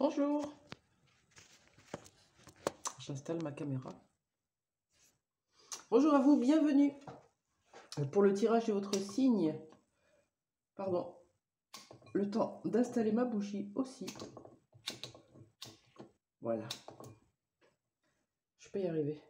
Bonjour, j'installe ma caméra. Bonjour à vous, bienvenue pour le tirage de votre signe. Pardon, le temps d'installer ma bougie aussi. Voilà, je peux y arriver.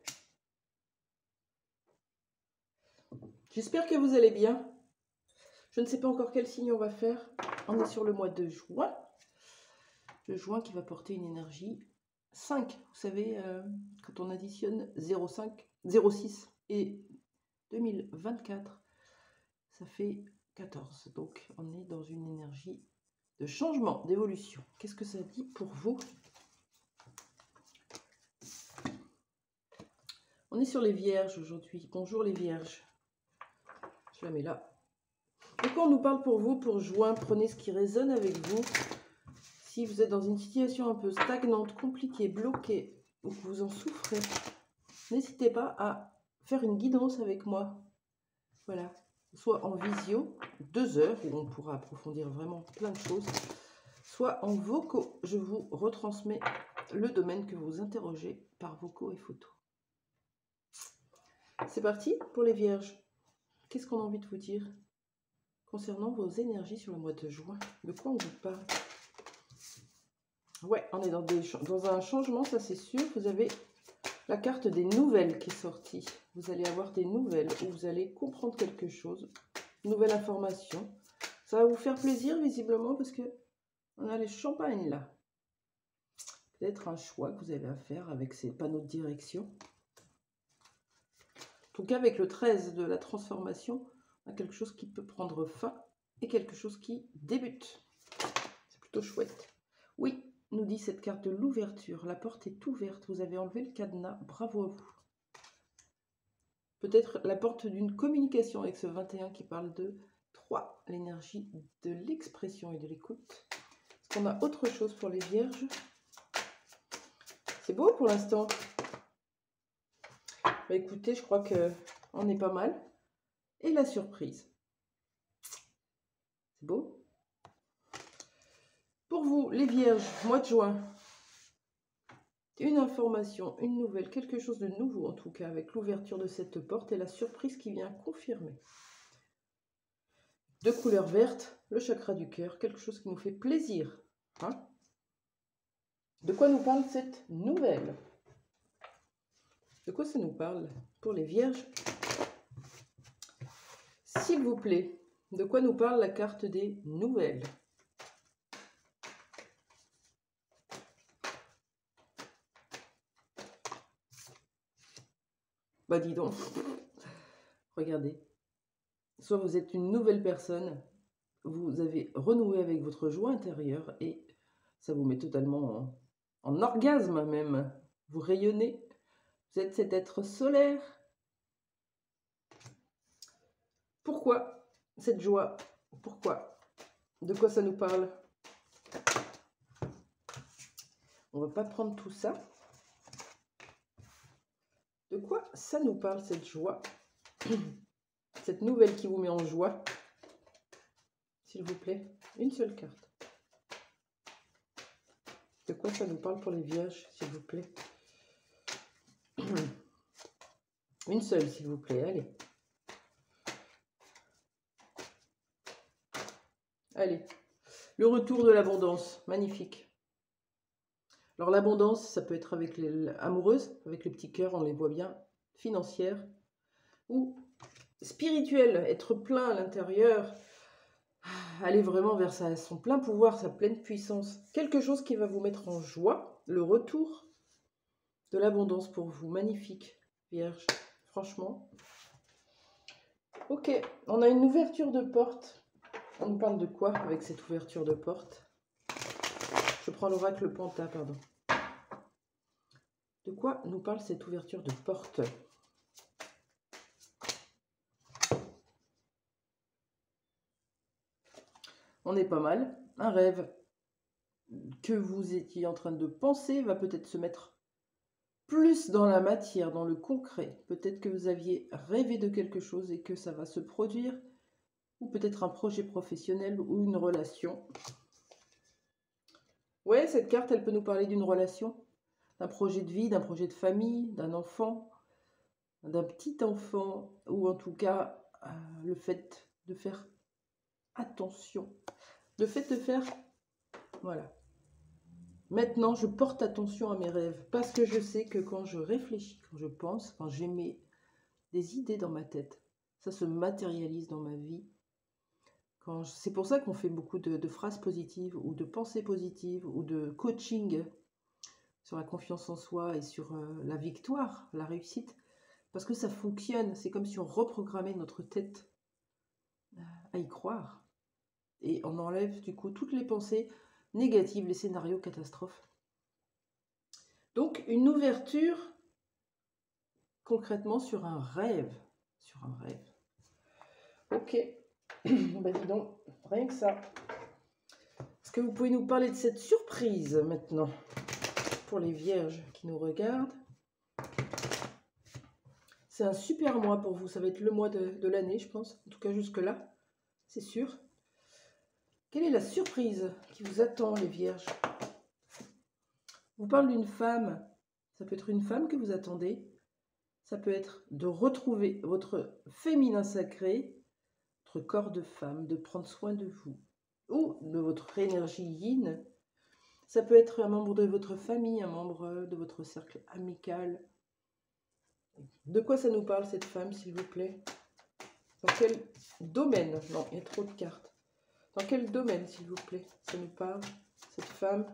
J'espère que vous allez bien. Je ne sais pas encore quel signe on va faire. On est sur le mois de juin. Le juin qui va porter une énergie 5. Vous savez, quand on additionne 0,5, 0,6 et 2024, ça fait 14. Donc, on est dans une énergie de changement, d'évolution. Qu'est-ce que ça dit pour vous? On est sur les vierges aujourd'hui. Bonjour les vierges. Je la mets là. Et quand on nous parle pour vous, pour juin, prenez ce qui résonne avec vous. Si vous êtes dans une situation un peu stagnante, compliquée, bloquée, ou que vous en souffrez, n'hésitez pas à faire une guidance avec moi. Voilà. Soit en visio, 2 heures, où on pourra approfondir vraiment plein de choses, soit en vocaux. Je vous retransmets le domaine que vous interrogez par vocaux et photos. C'est parti pour les vierges. Qu'est-ce qu'on a envie de vous dire concernant vos énergies sur le mois de juin? De quoi on vous parle? Ouais, on est dans un changement, ça c'est sûr. Vous avez la carte des nouvelles qui est sortie. Vous allez avoir des nouvelles où vous allez comprendre quelque chose, une nouvelle information. Ça va vous faire plaisir visiblement parce que on a les champagnes là. Peut-être un choix que vous avez à faire avec ces panneaux de direction. En tout cas, avec le 13 de la transformation, on a quelque chose qui peut prendre fin et quelque chose qui débute. C'est plutôt chouette. Oui, nous dit cette carte de l'ouverture. La porte est ouverte. Vous avez enlevé le cadenas. Bravo à vous. Peut-être la porte d'une communication avec ce 21 qui parle de 3, l'énergie de l'expression et de l'écoute. Est-ce qu'on a autre chose pour les vierges? C'est beau pour l'instant. Bah, écoutez, je crois qu'on est pas mal. Et la surprise. C'est beau. Pour vous, les vierges, mois de juin. Une information, une nouvelle, quelque chose de nouveau en tout cas, avec l'ouverture de cette porte et la surprise qui vient confirmer. De couleur verte, le chakra du cœur, quelque chose qui nous fait plaisir. Hein? De quoi nous parle cette nouvelle? De quoi ça nous parle pour les vierges? S'il vous plaît, de quoi nous parle la carte des nouvelles? Bah dis donc, regardez. Soit vous êtes une nouvelle personne, vous avez renoué avec votre joie intérieure et ça vous met totalement en orgasme même. Vous rayonnez, vous êtes cet être solaire. Pourquoi cette joie? Pourquoi? De quoi ça nous parle? On va pas prendre tout ça. De quoi ça nous parle cette joie? Cette nouvelle qui vous met en joie? S'il vous plaît, une seule carte. De quoi ça nous parle pour les vierges, s'il vous plaît? Une seule, s'il vous plaît, allez. Allez, le retour de l'abondance, magnifique. Alors l'abondance, ça peut être avec les amoureuses, avec les petits cœurs, on les voit bien, financière, ou spirituelle, être plein à l'intérieur, aller vraiment vers son plein pouvoir, sa pleine puissance. Quelque chose qui va vous mettre en joie, le retour de l'abondance pour vous, magnifique, vierge, franchement. Ok, on a une ouverture de porte. On nous parle de quoi avec cette ouverture de porte? Je prends l'oracle Panta, pardon. De quoi nous parle cette ouverture de porte? On est pas mal. Un rêve que vous étiez en train de penser va peut-être se mettre plus dans la matière, dans le concret. Peut-être que vous aviez rêvé de quelque chose et que ça va se produire. Ou peut-être un projet professionnel ou une relation. Ouais, cette carte, elle peut nous parler d'une relation, d'un projet de vie, d'un projet de famille, d'un enfant, d'un petit enfant, ou en tout cas, le fait de faire attention. Le fait de faire, voilà. Maintenant, je porte attention à mes rêves, parce que je sais que quand je réfléchis, quand je pense, quand j'ai des idées dans ma tête, ça se matérialise dans ma vie. C'est pour ça qu'on fait beaucoup de phrases positives, ou de pensées positives, ou de coaching sur la confiance en soi et sur la victoire, la réussite, parce que ça fonctionne. C'est comme si on reprogrammait notre tête à y croire. Et on enlève du coup toutes les pensées négatives, les scénarios catastrophes. Donc une ouverture concrètement sur un rêve. Sur un rêve. Ok. Ben dis donc, rien que ça. Est-ce que vous pouvez nous parler de cette surprise maintenant pour les vierges qui nous regardent? C'est un super mois pour vous. Ça va être le mois de l'année, je pense. En tout cas, jusque-là, c'est sûr. Quelle est la surprise qui vous attend, les vierges? Je vous parle d'une femme. Ça peut être une femme que vous attendez. Ça peut être de retrouver votre féminin sacré, votre corps de femme, de prendre soin de vous ou de votre énergie yin. Ça peut être un membre de votre famille, un membre de votre cercle amical. De quoi ça nous parle, cette femme, s'il vous plaît? Dans quel domaine? Non, il y a trop de cartes. Dans quel domaine, s'il vous plaît, ça nous parle, cette femme?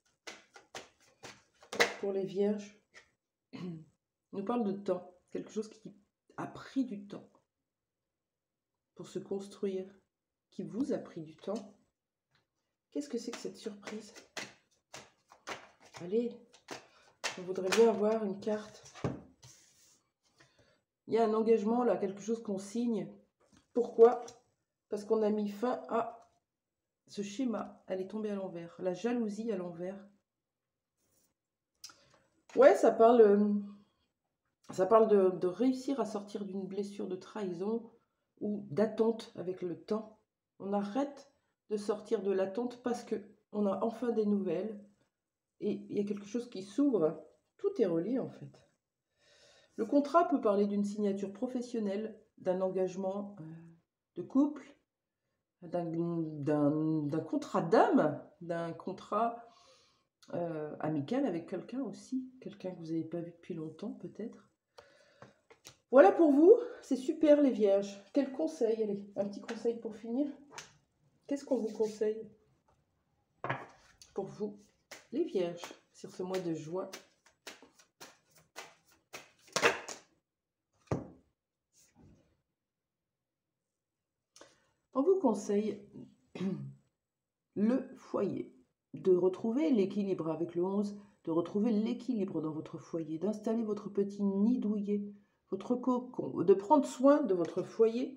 Pour les vierges, nous parle de temps. Quelque chose qui a pris du temps pour se construire, qui vous a pris du temps. Qu'est-ce que c'est que cette surprise? Allez, on voudrait bien avoir une carte. Il y a un engagement là, quelque chose qu'on signe. Pourquoi? Parce qu'on a mis fin à ce schéma. Elle est tombée à l'envers. La jalousie à l'envers. Ouais, ça parle de réussir à sortir d'une blessure de trahison ou d'attente avec le temps. On arrête de sortir de l'attente parce qu'on a enfin des nouvelles et il y a quelque chose qui s'ouvre. Tout est relié en fait. Le contrat peut parler d'une signature professionnelle, d'un engagement de couple, d'un contrat d'âme, d'un contrat amical avec quelqu'un aussi, quelqu'un que vous n'avez pas vu depuis longtemps peut-être. Voilà pour vous, c'est super les vierges. Quel conseil? Allez, un petit conseil pour finir. Qu'est-ce qu'on vous conseille pour vous, les vierges, sur ce mois de juin? On vous conseille le foyer, de retrouver l'équilibre avec le 11, de retrouver l'équilibre dans votre foyer, d'installer votre petit nid douillet, votre cocon, de prendre soin de votre foyer,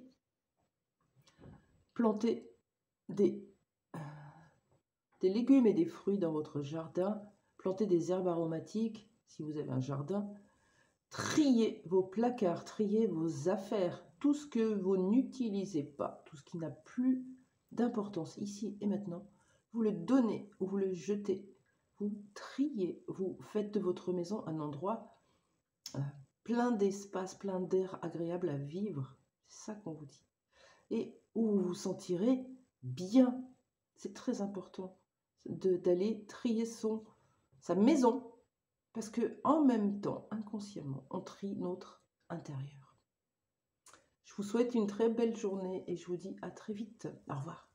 planter des légumes et des fruits dans votre jardin, planter des herbes aromatiques si vous avez un jardin, trier vos placards, trier vos affaires, tout ce que vous n'utilisez pas, tout ce qui n'a plus d'importance ici et maintenant, vous le donnez ou vous le jetez, vous triez, vous faites de votre maison un endroit plein d'espace, plein d'air agréable à vivre, c'est ça qu'on vous dit, et où vous vous sentirez bien. C'est très important d'aller trier sa maison, parce que en même temps, inconsciemment, on trie notre intérieur. Je vous souhaite une très belle journée et je vous dis à très vite. Au revoir.